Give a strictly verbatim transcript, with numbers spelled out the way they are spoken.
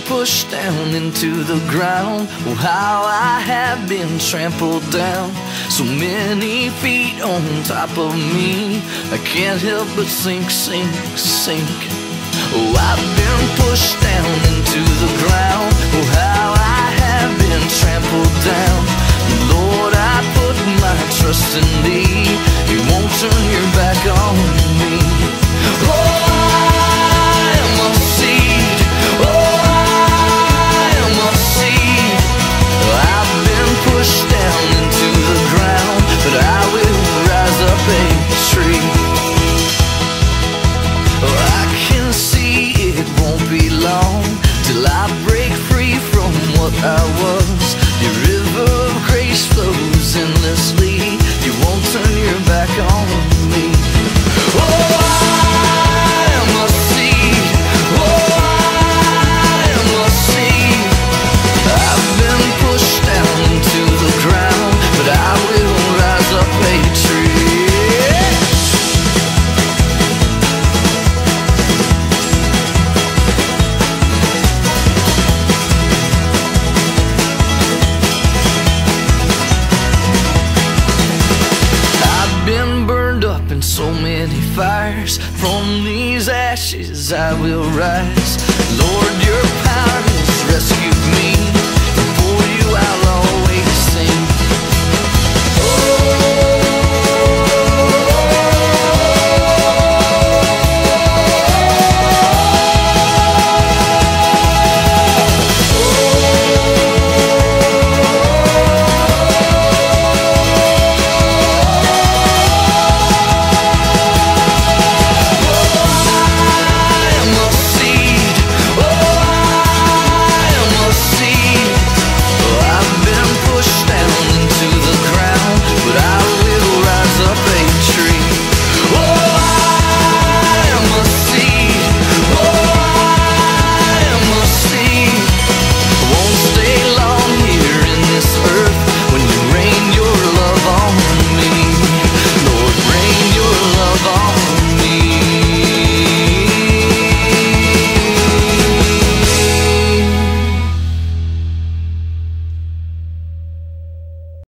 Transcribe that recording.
pushed down into the ground. Oh, how I have been trampled down. So many feet on top of me, I can't help but sink, sink, sink. Oh, I've been pushed down into the ground. Oh, how I have been trampled down. Lord, I put my trust in Thee. You won't turn your back on me. Oh, I am a seed. Oh, I am a seed. I've been pushed down into the ground, but I will rise up a tree. Oh, I can see it won't be long till I break free from what I was. Your river of grace flows endlessly. You won't turn your back on me. Oh, I am a seed. Oh, I am a seed. I've been pushed down into the ground, but I will rise up a tree. So many fires, from these ashes I will rise.